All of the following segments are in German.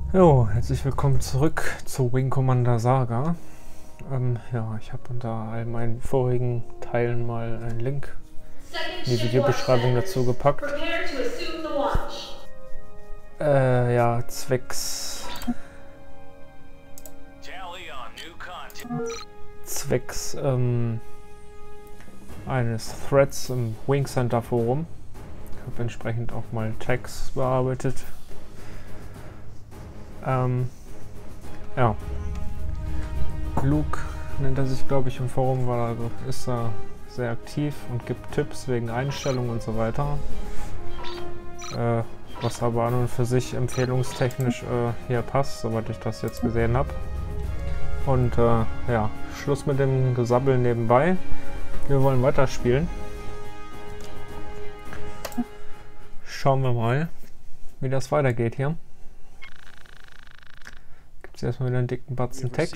Jo, herzlich willkommen zurück zu Wing Commander Saga. Ja, ich habe unter all meinen vorigen Teilen mal einen Link in die Videobeschreibung dazu gepackt. Ja, zwecks eines Threads im Wing Center Forum. Ich habe entsprechend auch mal Tags bearbeitet. Ja. Luke nennt er sich, glaube ich, im Forum, weil ist er sehr aktiv und gibt Tipps wegen Einstellungen und so weiter. Was aber an und für sich empfehlungstechnisch hier passt, soweit ich das jetzt gesehen habe. Und ja, Schluss mit dem Gesabbel nebenbei. Wir wollen weiterspielen. Schauen wir mal, wie das weitergeht hier. Gibt es erstmal wieder einen dicken Batzen Text.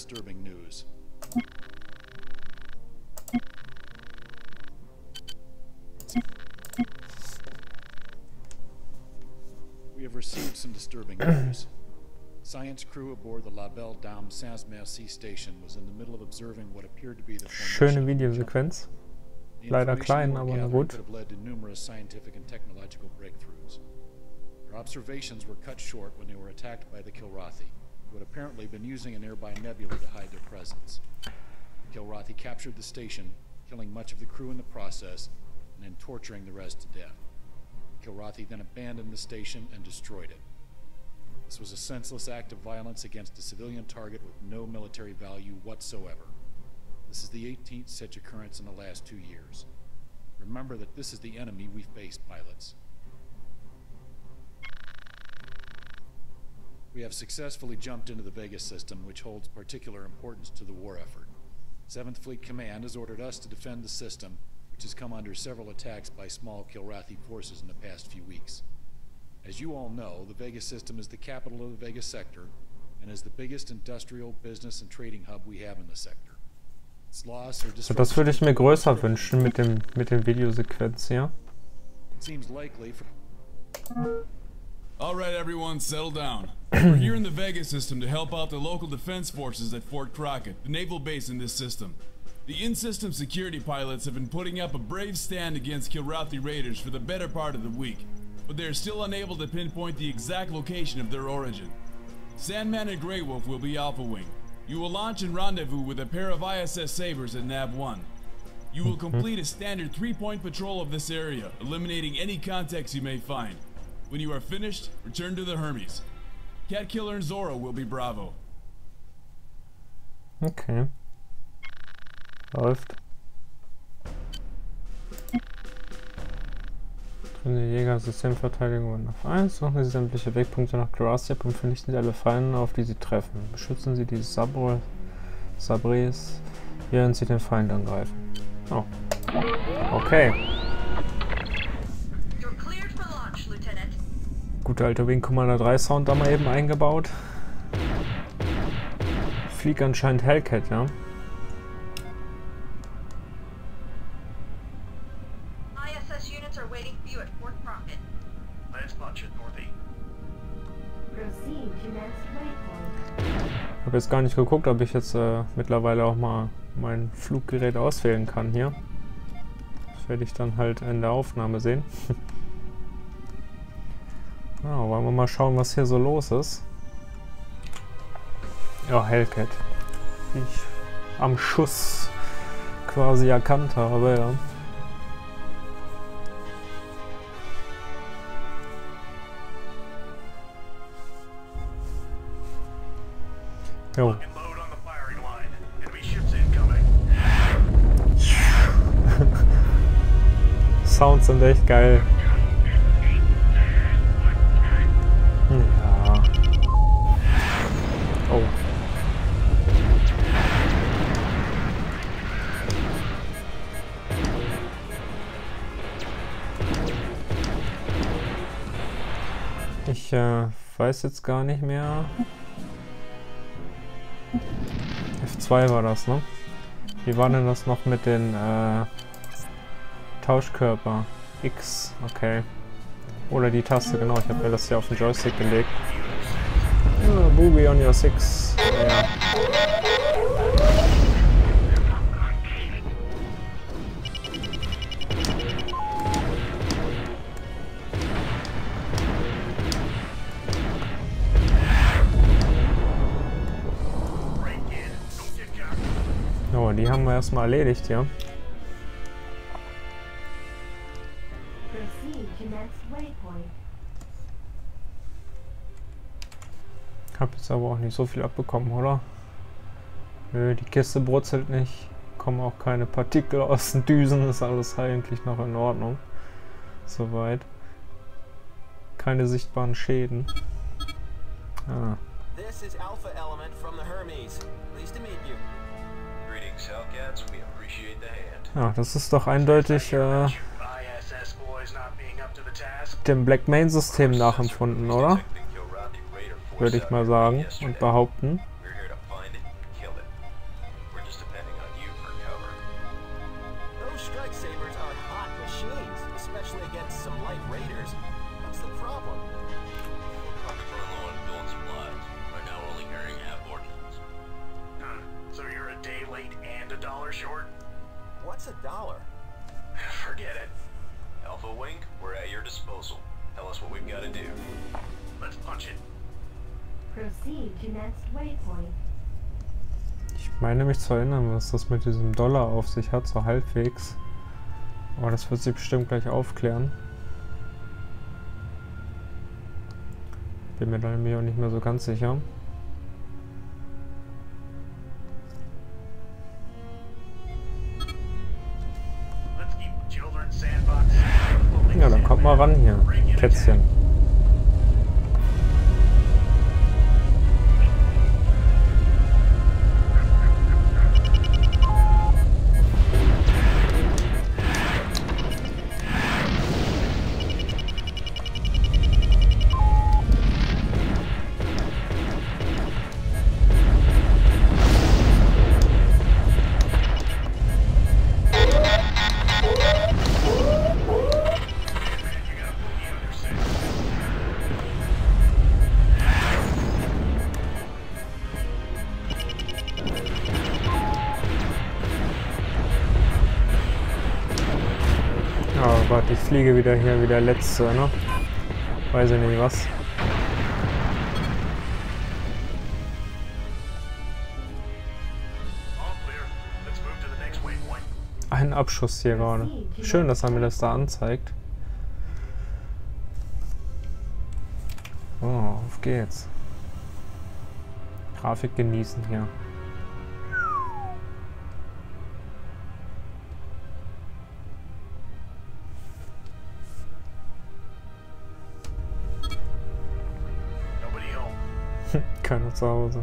We have received some disturbing news. Science crew aboard the La Belle Dame Saint-Merci station was in the middle of observing what appeared to be the schöne Videosequenz. Leider klein, aber na gut. Could have led to numerous scientific and technological breakthroughs. Their observations were cut short when they were attacked by the Kilrathi, who had apparently been using a nearby nebula to hide their presence. The Kilrathi captured the station, killing much of the crew in the process, and then torturing the rest to death. Kilrathi then abandoned the station and destroyed it. This was a senseless act of violence against a civilian target with no military value whatsoever. This is the 18th such occurrence in the last 2 years. Remember that this is the enemy we face, pilots. We have successfully jumped into the Vega system, which holds particular importance to the war effort. 7th Fleet Command has ordered us to defend the system, which has come under several attacks by small Kilrathi forces in the past few weeks. As you all know, the Vega system is the capital of the Vega sector and is the biggest industrial, business and trading hub we have in the sector. Its loss or So, das würde ich mir größer wünschen mit dem Videosequenz hier. Seems likely for All right, everyone, settle down. We're here in the Vega system to help out the local defense forces at Fort Crockett, the naval base in this system. The in-system security pilots have been putting up a brave stand against Kilrathi raiders for the better part of the week, but they are still unable to pinpoint the exact location of their origin. Sandman and Grey Wolf will be Alpha Wing. You will launch and rendezvous with a pair of ISS Sabres at Nav 1. You will complete a standard 3-point patrol of this area, eliminating any contacts you may find. When you are finished, return to the Hermes. Cat Killer and Zorro will be Bravo. Okay. Läuft. Die Jäger Systemverteidigung auf 1. Suchen Sie sämtliche Wegpunkte nach Graciap und vernichten Sie alle Feinde, auf die Sie treffen. Beschützen Sie die Sabres, während Sie den Feind angreifen. Oh. Okay. Gute alte Wing Commander 3 Sound da mal eben eingebaut. Fliegt anscheinend Hellcat, ja. ISS units are waiting for you at Fort Crockett. Let's launch it, Northie. Proceed to next waypoint. Ich habe jetzt gar nicht geguckt, ob ich jetzt mittlerweile auch mal mein Fluggerät auswählen kann hier. Das werde ich dann halt in der Aufnahme sehen. Ja, wollen wir mal schauen, was hier so los ist. Ja, Hellcat. Wie ich am Schuss quasi erkannt habe, ja. Jo. Sounds sind echt geil. Ja. Oh. Ich weiß jetzt gar nicht mehr. F2 war das, ne? Wie war denn das noch mit den Tauschkörper? X, okay. Oder die Taste, genau. Ich habe mir das hier auf den Joystick gelegt. Ja, Booby on your six. Ja. Oh, die haben wir erstmal erledigt hier. Hab jetzt aber auch nicht so viel abbekommen, oder? Nö, die Kiste brutzelt nicht. Kommen auch keine Partikel aus den Düsen. Ist alles eigentlich noch in Ordnung. Soweit. Keine sichtbaren Schäden. Ah. This is Alpha Element from the Hermes. Pleased to meet you. Greetings, Hellcats. We appreciate the hand. Ja, das ist doch eindeutig dem Black Main System nachempfunden, oder? Würde ich mal sagen und behaupten. What's a dollar? Forget it. Alpha Wing, we're at your disposal. Tell us what we've got to do. Let's punch it. Proceed to next waypoint. Ich meine mich zu erinnern, was das mit diesem Dollar auf sich hat, so halbwegs. Aber das wird sie bestimmt gleich aufklären. Bin mir da nämlich auch nicht mehr so ganz sicher. Ja, dann kommt mal ran hier, Kätzchen. Oh Gott, ich fliege wieder hier wie der Letzte, ne? Weiß ich nicht was. Ein Abschuss hier gerade. Schön, dass er mir das da anzeigt. Oh, auf geht's. Grafik genießen hier. Keiner zu Hause.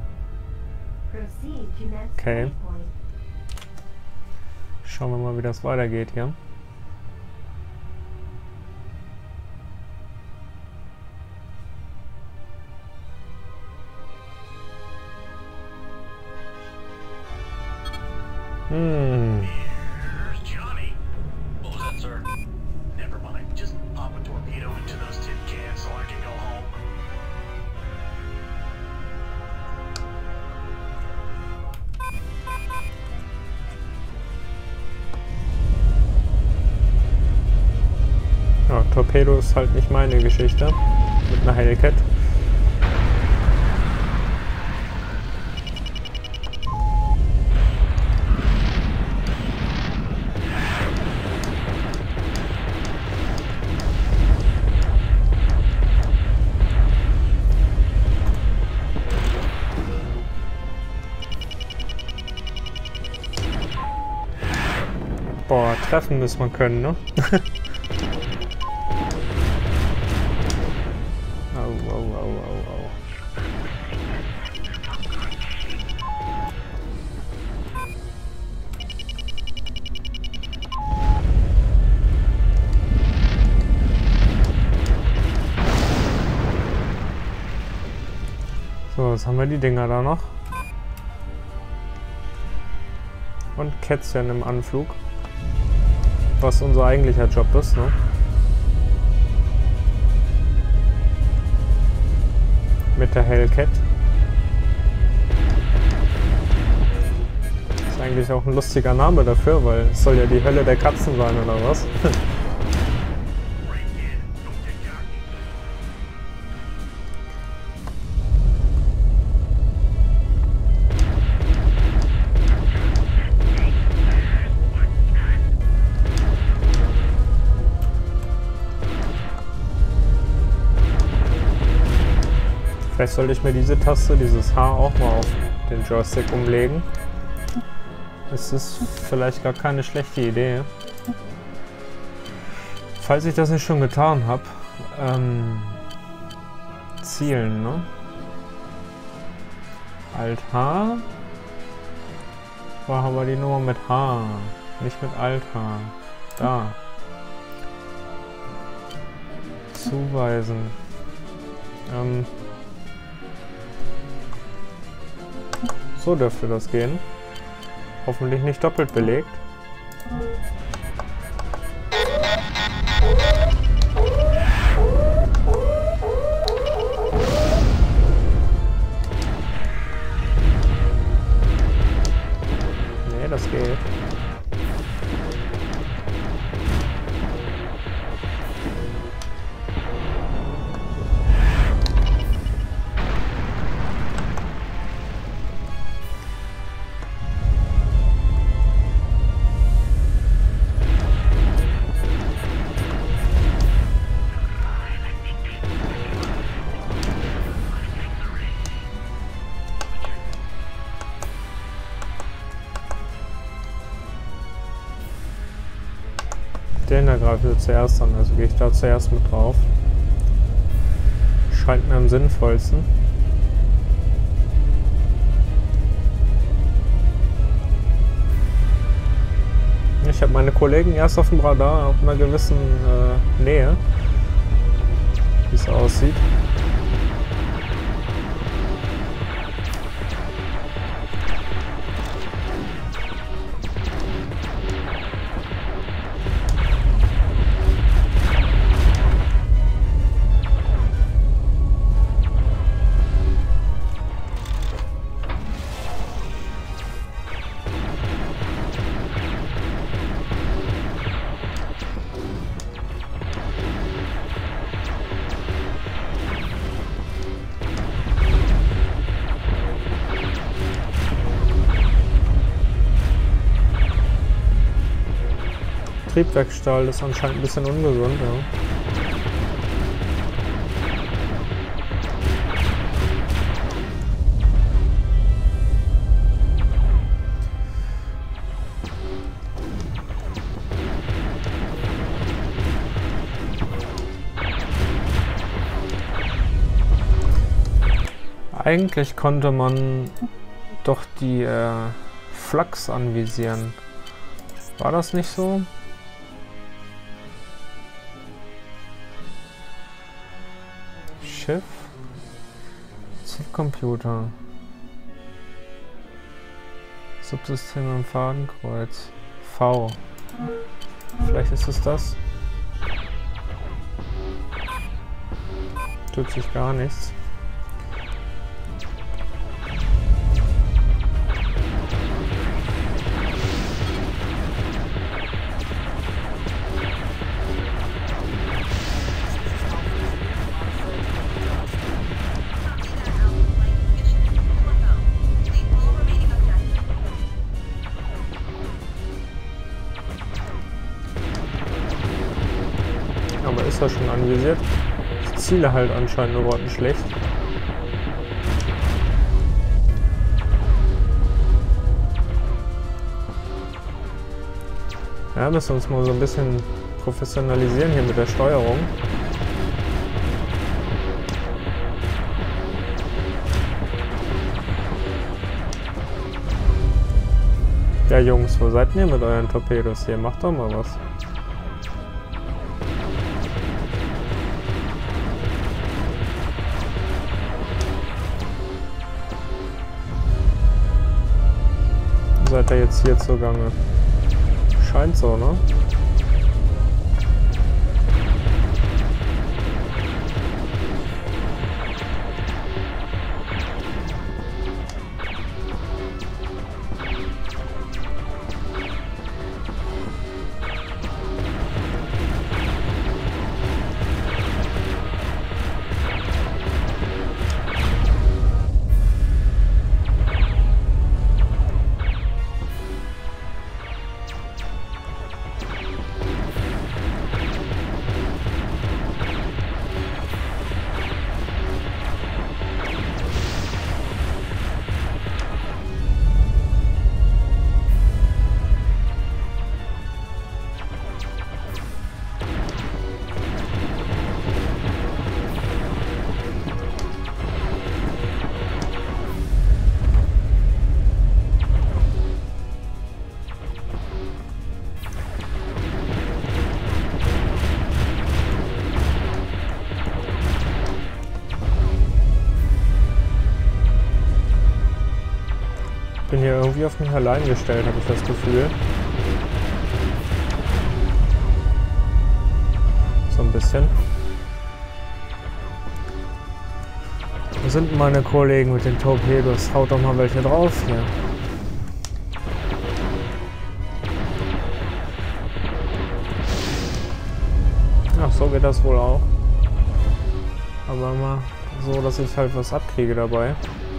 Okay. Schauen wir mal, wie das weitergeht hier. Here's Johnny. What was that, sir? Never mind. Just pop a torpedo into those tin cans so I can go home. Ja, Torpedo ist halt nicht meine Geschichte. Mit einer Hellcat. Boah, treffen muss man können, ne? Au, au, au, au, au. So, jetzt haben wir die Dinger da noch. Und Kätzchen im Anflug. Was unser eigentlicher Job ist, ne? Mit der Hellcat. eigentlich auch ein lustiger Name dafür, weil es soll ja die Hölle der Katzen sein, oder was? Vielleicht sollte ich mir diese Taste, dieses H, auch mal auf den Joystick umlegen. Das ist vielleicht gar keine schlechte Idee. Falls ich das nicht schon getan habe, zielen, ne? Alt H. War aber die Nummer mit H, nicht mit Alt H. Da. Zuweisen. So dürfte das gehen. Hoffentlich nicht doppelt belegt. Nee, das geht. Den da greife ich zuerst an, also gehe ich da zuerst mit drauf. Scheint mir am sinnvollsten. Ich habe meine Kollegen erst auf dem Radar auf einer gewissen Nähe, wie es aussieht. Triebwerksstahl ist anscheinend ein bisschen ungesund, ja. Eigentlich konnte man doch die Flaks anvisieren. War das nicht so? Schiff? Zielcomputer. Subsystem am Fadenkreuz. V. Vielleicht ist es das? Tut sich gar nichts. Aber ist das schon anvisiert? Ich ziele halt anscheinend nur grottenschlecht. Ja, müssen wir uns mal so ein bisschen professionalisieren hier mit der Steuerung. Ja Jungs, wo seid ihr mit euren Torpedos hier? Macht doch mal was. Seid ihr jetzt hier zugange? Scheint so, ne? bin hier irgendwie auf mich allein gestellt, habe ich das Gefühl. So ein bisschen. Wo sind meine Kollegen mit den Torpedos? Haut doch mal welche drauf hier. Ach, so geht das wohl auch. Aber mal so, dass ich halt was abkriege dabei.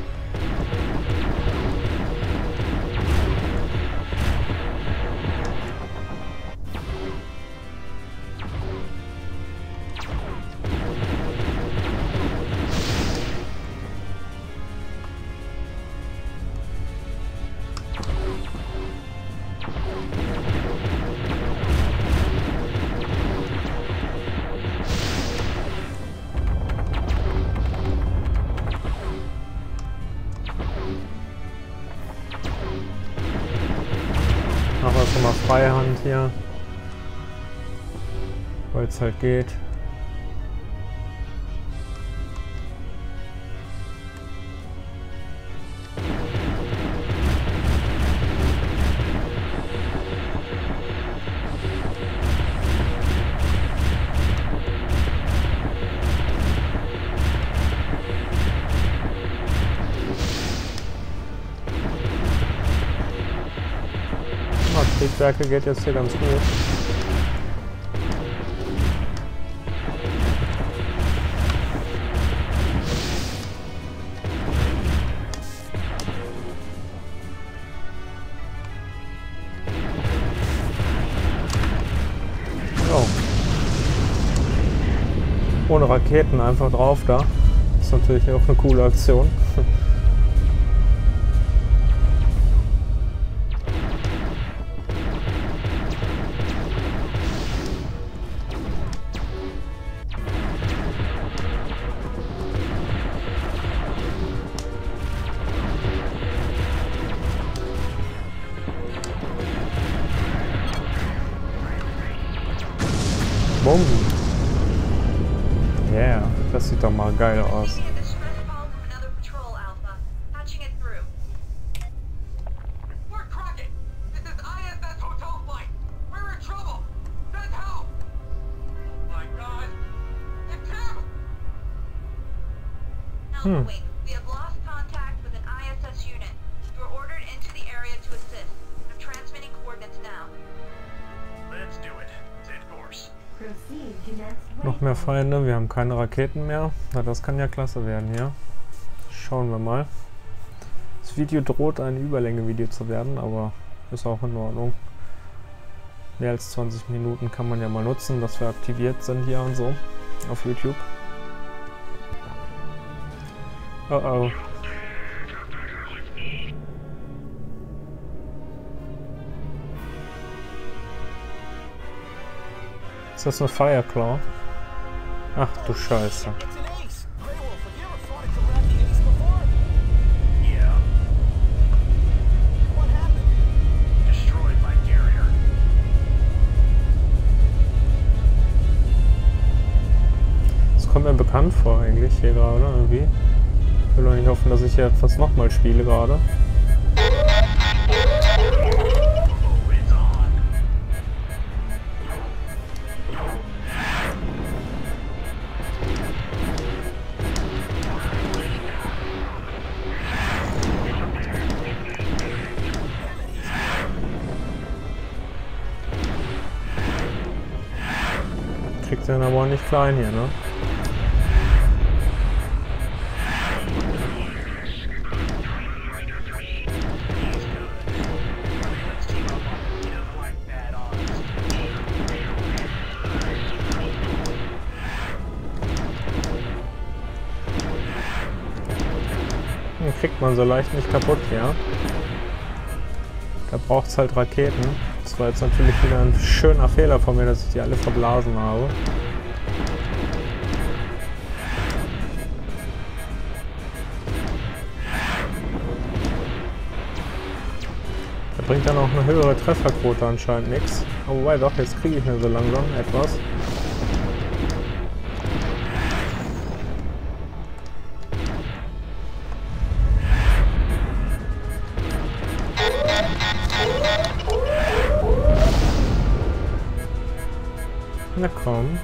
Aber schon mal Freihand hier, weil es halt geht. Triebwerke geht jetzt hier ganz gut. Oh. Ohne Raketen einfach drauf da. Ist natürlich auch eine coole Aktion. Bumm. Yeah, das sieht doch mal geil aus. We have lost contact with an ISS unit. You are ordered into the area to assist. I'm transmitting coordinates now. Let's do it. Set course. Proceed to next Noch mehr waypoint. Feinde, wir haben keine Raketen mehr. Na, das kann ja klasse werden hier. Schauen wir mal. Das Video droht ein Überlänge-Video zu werden, aber ist auch in Ordnung. Mehr als 20 Minuten kann man ja mal nutzen, dass wir aktiviert sind hier und so auf YouTube. Oh oh. Ist das eine Fireclaw? Ach du Scheiße. Yeah. What happened? Destroyed my carrier. Das kommt mir bekannt vor eigentlich hier gerade irgendwie. Ich will doch nicht hoffen, dass ich hier etwas nochmal spiele gerade. Oh, it's on. Kriegt den aber auch nicht klein hier, ne? Kriegt man so leicht nicht kaputt, ja. Da braucht es halt Raketen. Das war jetzt natürlich wieder ein schöner Fehler von mir, dass ich die alle verblasen habe. Da bringt dann auch eine höhere Trefferquote anscheinend nichts. Oh, wobei doch, jetzt kriege ich mir so langsam etwas. Na komm.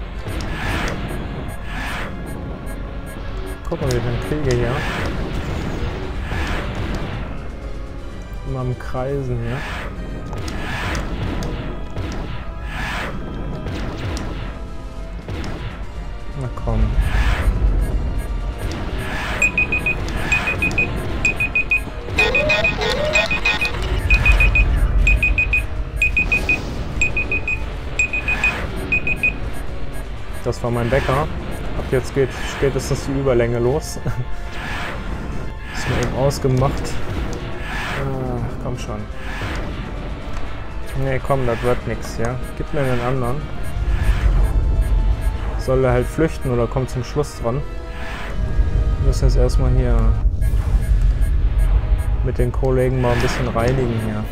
Guck mal, wie ich den kriege hier. Immer am Kreisen hier. Na komm. Das war mein Wecker. Ab jetzt geht spätestens die Überlänge los. Ist mir eben ausgemacht. Ah, komm schon. Nee, komm, das wird nix, ja. Gib mir den anderen. Soll er halt flüchten oder kommt zum Schluss dran? Wir müssen jetzt erstmal hier mit den Kollegen mal ein bisschen reinigen hier.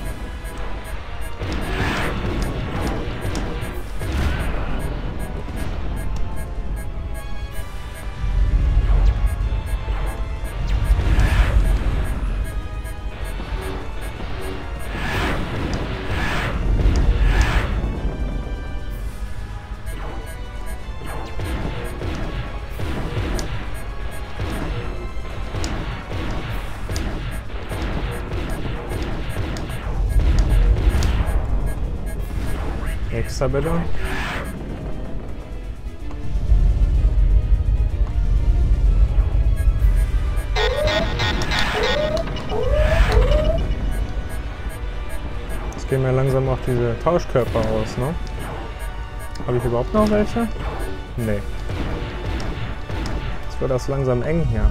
Extra bitte. Jetzt gehen wir langsam auf diese Tauschkörper aus, ne? Habe ich überhaupt noch welche? Nee. Jetzt wird das langsam eng hier.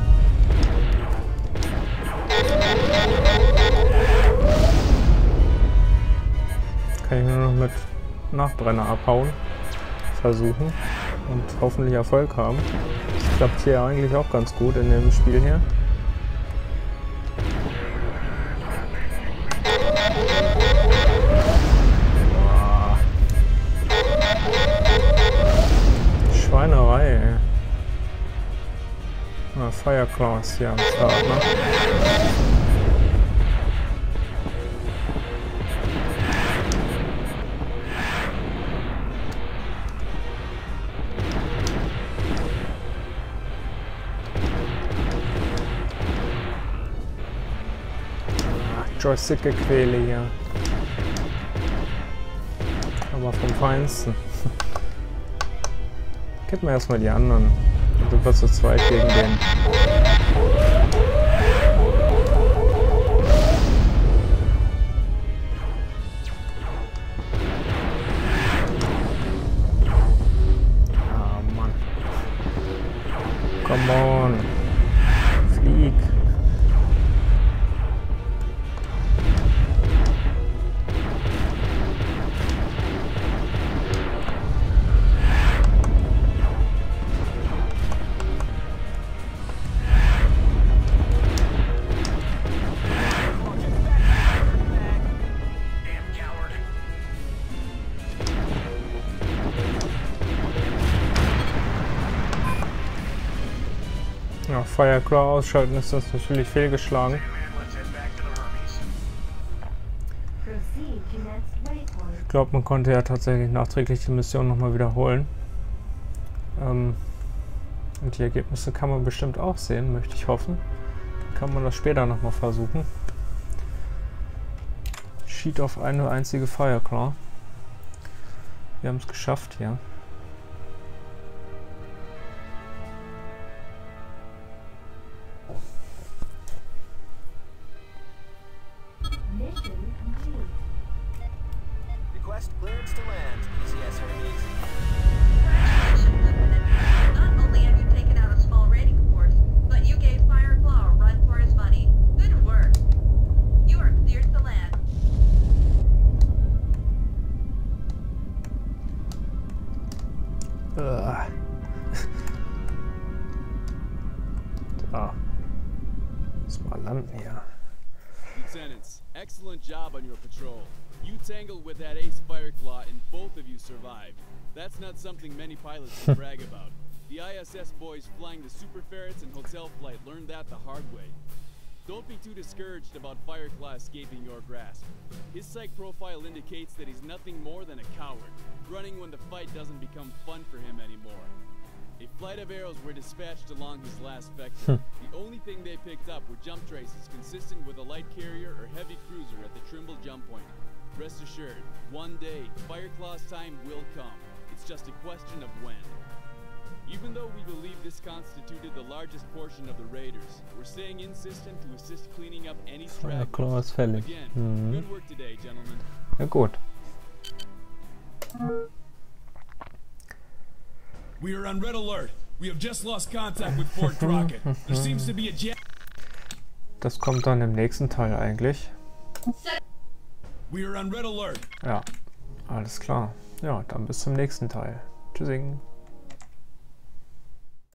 Kann ich nur noch mit Nachbrenner abhauen, versuchen und hoffentlich Erfolg haben. Das klappt hier eigentlich auch ganz gut in dem Spiel hier. Boah. Schweinerei, ey. Na, Fireclaws hier am Start, ne? Joystick-Gequäle hier. Aber vom Feinsten. Gib mir erstmal die anderen. Dann sind wir zu zweit gegen den. Ah, Mann. Come on. Flieg. Ja, Fireclaw ausschalten ist das natürlich fehlgeschlagen. Ich glaube, man konnte ja tatsächlich nachträglich die Mission nochmal wiederholen. Und die Ergebnisse kann man bestimmt auch sehen, möchte ich hoffen. Dann kann man das später nochmal versuchen. Cheat auf eine einzige Fireclaw. Wir haben es geschafft hier. Request clearance to land, PCS Hermes. Congratulations, Lieutenant. Not only have you taken out a small raiding force, but you gave Fireclaw a run for his money. Good work. You are cleared to land. Da. Lass mal landen hier. Lieutenants, excellent job on your patrol. You tangled with that ace Fireclaw and both of you survived. That's not something many pilots can brag about. The ISS boys flying the Super Ferrets and Hotel Flight learned that the hard way. Don't be too discouraged about Fireclaw escaping your grasp. His psych profile indicates that he's nothing more than a coward. running when the fight doesn't become fun for him anymore. A flight of arrows were dispatched along his last vector. The only thing they picked up were jump traces consistent with a light carrier or heavy cruiser at the Trimble jump point. Rest assured, one day, Fireclaw's time will come. It's just a question of when. Even though we believe this constituted the largest portion of the raiders, we're staying in system to assist cleaning up any Fireclaw ist stragglers. fällig. Again, good work today, gentlemen. Ja gut. We are on red alert. We have just lost contact with Fort Crockett. There seems to be a jam. Das kommt dann im nächsten Teil eigentlich. We are on red alert. Ja, alles klar. Ja, dann bis zum nächsten Teil. Tschüssing.